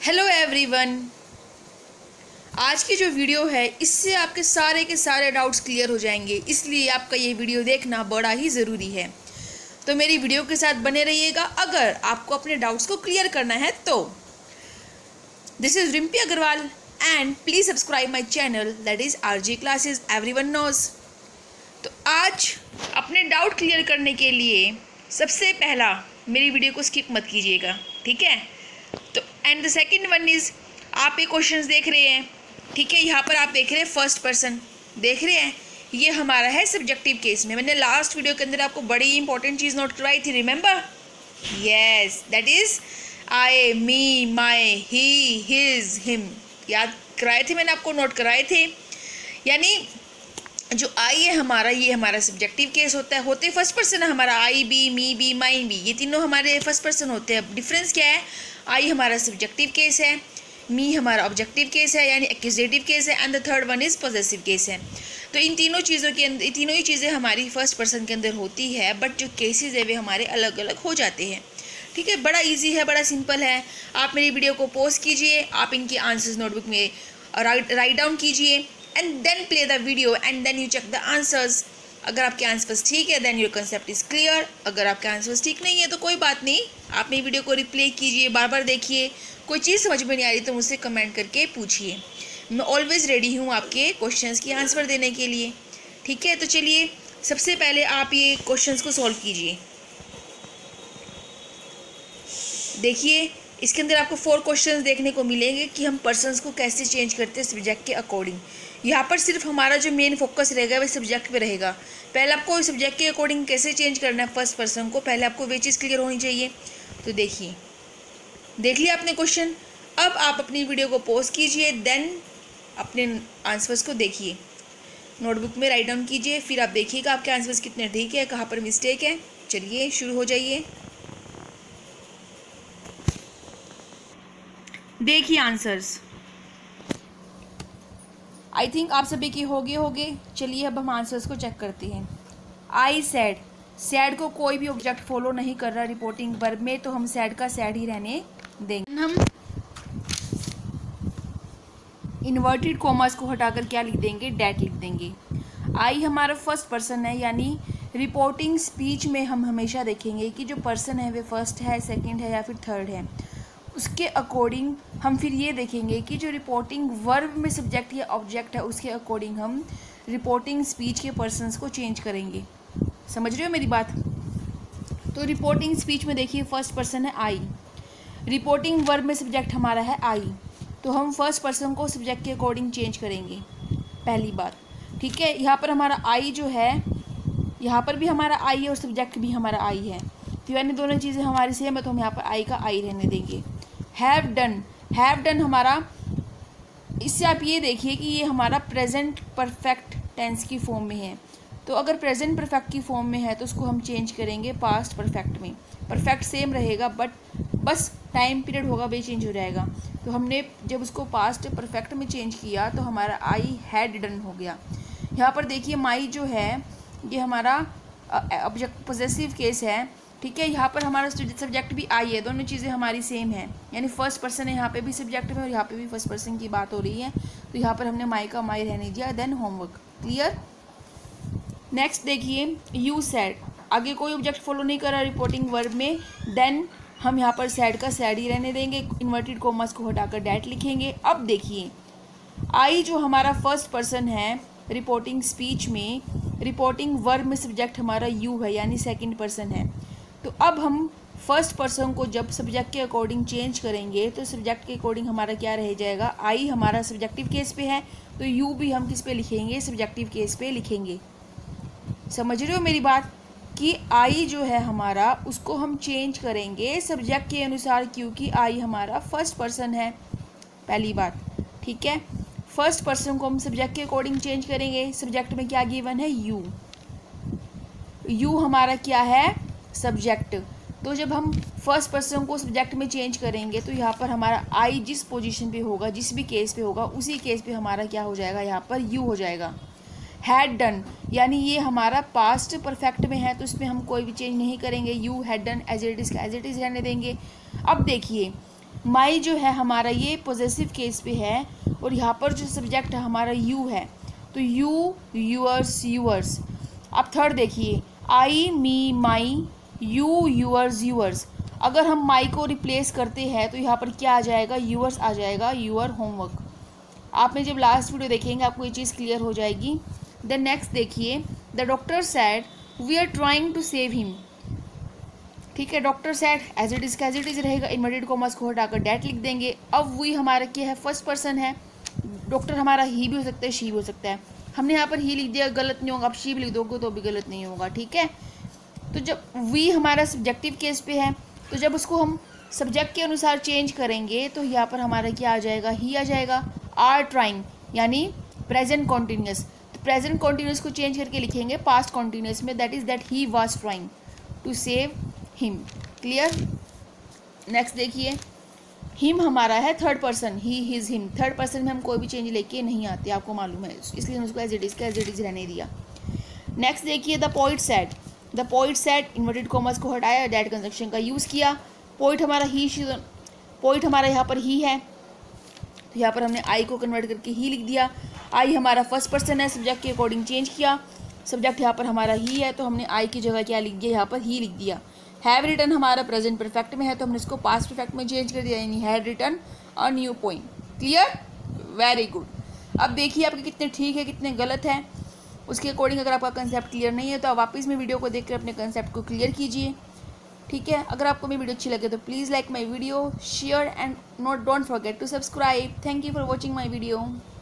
Hello everyone. आज की जो वीडियो है इससे आपके सारे के सारे डाउट्स क्लियर हो जाएंगे, इसलिए आपका ये वीडियो देखना बड़ा ही ज़रूरी है। तो मेरी वीडियो के साथ बने रहिएगा अगर आपको अपने डाउट्स को क्लियर करना है तो। This is Rimpy Agarwal and please subscribe my channel that is RJ classes everyone knows. तो आज अपने डाउट क्लियर करने के लिए सबसे पहला मेरी वीडियो को स्किप मत कीजिएगा, ठीक है। तो and the second one is, आप ये क्वेश्चंस देख रहे हैं, ठीक है। यहाँ पर आप देख रहे हैं फर्स्ट पर्सन देख रहे हैं, ये हमारा है सब्जेक्टिव केस में। मैंने लास्ट वीडियो के अंदर आपको बड़ी इंपॉर्टेंट चीज़ नोट करवाई थी, remember? Yes, that is I, me, my, he, his, him. याद कराए थे मैंने, आपको नोट कराए थे। यानी जो आई है हमारा, ये हमारा सब्जेक्टिव केस होता है। होते फर्स्ट पर्सन है हमारा, आई बी, मी बी, माइन बी, ये तीनों हमारे फर्स्ट पर्सन होते हैं। डिफरेंस क्या है? आई हमारा सब्जेक्टिव केस है, मी हमारा ऑब्जेक्टिव केस है यानी एक्यूजेटिव केस है, and the third one is possessive case है। तो इन तीनों चीज़ों के अंदर, तीनों ही चीज़ें हमारी फर्स्ट पर्सन के अंदर होती है, बट जो केसेस है वे हमारे अलग अलग हो जाते हैं, ठीक है। बड़ा इजी है, बड़ा सिंपल है। आप मेरी वीडियो को पॉज कीजिए, आप इनके आंसर्स नोटबुक में राइट डाउन कीजिए and then play the video and then you check the answers. अगर आपके आंसर्स ठीक है then your concept is clear. अगर आपके आंसर्स ठीक नहीं है तो कोई बात नहीं, आप मेरी वीडियो को रिप्ले कीजिए, बार बार देखिए। कोई चीज़ समझ में नहीं आ रही तो मुझसे कमेंट करके पूछिए। मैं ऑलवेज़ रेडी हूँ आपके क्वेश्चंस की आंसर देने के लिए, ठीक है। तो चलिए सबसे पहले आप ये क्वेश्चंस को सॉल्व कीजिए। देखिए इसके अंदर आपको 4 क्वेश्चंस देखने को मिलेंगे कि हम पर्सन्स को कैसे चेंज करते हैं सब्जेक्ट के अकॉर्डिंग। यहाँ पर सिर्फ हमारा जो मेन फोकस रहेगा वह सब्जेक्ट पे रहेगा। पहले आपको सब्जेक्ट के अकॉर्डिंग कैसे चेंज करना है फर्स्ट पर्सन को, पहले आपको वे चीज़ क्लियर होनी चाहिए। तो देखिए, देख लिया आपने क्वेश्चन। अब आप अपनी वीडियो को पॉज कीजिए, देन अपने आंसर्स को देखिए, नोटबुक में राइट डाउन कीजिए, फिर आप देखिएगा आपके आंसर्स कितने ठीक है, कहाँ पर मिस्टेक है। चलिए शुरू हो जाइए। देखिए आंसर्स, आई थिंक आप सभी के होगे। चलिए अब हम आंसर्स को चेक करते हैं। आई सैड, सैड को कोई भी ऑब्जेक्ट फॉलो नहीं कर रहा रिपोर्टिंग वर्ब में, तो हम सैड का सैड ही रहने देंगे। हम इन्वर्टेड कॉमर्स को हटाकर क्या लिख देंगे? डैट लिख देंगे। आई हमारा फर्स्ट पर्सन है, यानी रिपोर्टिंग स्पीच में हम हमेशा देखेंगे कि जो पर्सन है वे फर्स्ट है, सेकंड है या फिर थर्ड है। उसके अकॉर्डिंग हम फिर ये देखेंगे कि जो रिपोर्टिंग वर्ब में सब्जेक्ट या ऑब्जेक्ट है उसके अकॉर्डिंग हम रिपोर्टिंग स्पीच के पर्सन्स को चेंज करेंगे। समझ रहे हो मेरी बात? तो रिपोर्टिंग स्पीच में देखिए फर्स्ट पर्सन है आई, रिपोर्टिंग वर्ब में सब्जेक्ट हमारा है आई, तो हम फर्स्ट पर्सन को सब्जेक्ट के अकॉर्डिंग चेंज करेंगे, पहली बात, ठीक है। यहाँ पर हमारा आई जो है, यहाँ पर भी हमारा आई है और सब्जेक्ट भी हमारा आई है, तो यानी दोनों चीज़ें हमारी सेम है, तो हम यहाँ पर आई का आई रहने देंगे। हैव डन हमारा, इससे आप ये देखिए कि ये हमारा प्रेजेंट परफेक्ट टेंस की फॉर्म में है, तो अगर प्रेजेंट परफेक्ट की फॉर्म में है तो उसको हम चेंज करेंगे पास्ट परफेक्ट में। परफेक्ट सेम रहेगा बट बस टाइम पीरियड होगा वे चेंज हो जाएगा। तो हमने जब उसको पास्ट परफेक्ट में चेंज किया तो हमारा आई हैड डन हो गया। यहाँ पर देखिए माई जो है ये हमारा ऑब्जेक्ट पॉसेसिव केस है, ठीक है। यहाँ पर हमारा सब्जेक्ट भी आई है, दोनों चीज़ें हमारी सेम है, यानी फर्स्ट पर्सन है यहाँ पे भी सब्जेक्ट में और यहाँ पे भी फर्स्ट पर्सन की बात हो रही है, तो यहाँ पर हमने माई का माई रहने दिया। Then homework clear. नेक्स्ट देखिए यू सैड, आगे कोई ऑब्जेक्ट फॉलो नहीं कर रहा रिपोर्टिंग वर्ब में, देन हम यहाँ पर सैड का सैड ही रहने देंगे, इन्वर्टेड कॉमर्स को हटाकर डैट लिखेंगे। अब देखिए आई जो हमारा फर्स्ट पर्सन है रिपोर्टिंग स्पीच में, रिपोर्टिंग वर्ब में सब्जेक्ट हमारा यू है यानी सेकंड पर्सन है, तो अब हम फर्स्ट पर्सन को जब सब्जेक्ट के अकॉर्डिंग चेंज करेंगे तो सब्जेक्ट के अकॉर्डिंग हमारा क्या रह जाएगा? आई हमारा सब्जेक्टिव केस पे है तो यू भी हम किस पे लिखेंगे? सब्जेक्टिव केस पे लिखेंगे। समझ रहे हो मेरी बात? कि आई जो है हमारा उसको हम चेंज करेंगे सब्जेक्ट के अनुसार, क्योंकि आई हमारा फर्स्ट पर्सन है, पहली बात, ठीक है। फर्स्ट पर्सन को हम सब्जेक्ट के अकॉर्डिंग चेंज करेंगे। सब्जेक्ट में क्या गिवन है? यू, यू हमारा क्या है? सब्जेक्ट। तो जब हम फर्स्ट पर्सन को सब्जेक्ट में चेंज करेंगे तो यहाँ पर हमारा आई जिस पोजीशन पे होगा, जिस भी केस पे होगा, उसी केस पे हमारा क्या हो जाएगा? यहाँ पर यू हो जाएगा। हैड डन, यानी ये हमारा पास्ट परफेक्ट में है तो इसमें हम कोई भी चेंज नहीं करेंगे, you had done as it is का एज इट इज़ रहने देंगे। अब देखिए माई जो है हमारा ये पॉजेसिव केस पे है और यहाँ पर जो सब्जेक्ट है हमारा यू है, तो यू, यूअर्स, यूअर्स। अब थर्ड देखिए, I, me, my, you, yours, yours. अगर हम माई को रिप्लेस करते हैं तो यहाँ पर क्या आ जाएगा, यूअर्स आ जाएगा, यूअर होमवर्क। आपने जब लास्ट वीडियो देखेंगे आपको ये चीज़ क्लियर हो जाएगी। देन नेक्स्ट देखिए, the doctor said we are trying to save him. ठीक है, doctor said as it is रहेगा, इन्वर्टेड कॉमर्स को हटाकर डैट लिख देंगे। अब वी हमारा क्या है, फर्स्ट पर्सन है, डॉक्टर हमारा ही भी हो सकता है, शी भी हो सकता है। हमने यहाँ पर ही लिख दिया, गलत नहीं होगा, आप शी भी लिख दोगे तो भी गलत नहीं होगा। ठीक है, तो जब वी हमारा सब्जेक्टिव केस पे है तो जब उसको हम सब्जेक्ट के अनुसार चेंज करेंगे तो यहाँ पर हमारा क्या आ जाएगा, ही आ जाएगा। आर ट्राइंग यानी प्रेजेंट कॉन्टीन्यूस, तो प्रेजेंट कॉन्टीन्यूस को चेंज करके लिखेंगे पास्ट कॉन्टीन्यूस में, that is that he was trying to save him. Clear. Next देखिए, हिम हमारा है third person, he, his, him. Third person में हम कोई भी चेंज लेके नहीं आते, आपको मालूम है, इसलिए उसको एज इट इज रहने दिया। नेक्स्ट देखिए, the poet said, the poet said, inverted commas को हटाया, दैट कंजंक्शन का यूज़ किया। पोइट हमारा ही, पोइट हमारा यहाँ पर ही है, तो यहाँ पर हमने आई को कन्वर्ट करके ही लिख दिया। आई हमारा फर्स्ट पर्सन है, सब्जेक्ट के अकॉर्डिंग चेंज किया, सब्जेक्ट यहाँ पर हमारा ही है तो हमने आई की जगह क्या लिख दिया, यहाँ पर ही लिख दिया। हैव रिटन हमारा प्रेजेंट परफेक्ट में है तो हमने इसको पास्ट परफेक्ट में चेंज कर दिया, यानी had written a new poem. Clear, very good. अब देखिए आपके कितने ठीक है कितने गलत है, उसके अकॉर्डिंग अगर आपका कंसेप्ट क्लियर नहीं है तो आप वापस में वीडियो को देखकर अपने कंसेप्ट को क्लियर कीजिए। ठीक है, अगर आपको मेरी वीडियो अच्छी लगे तो please like my video, share and don't forget to subscribe. Thank you for watching my video.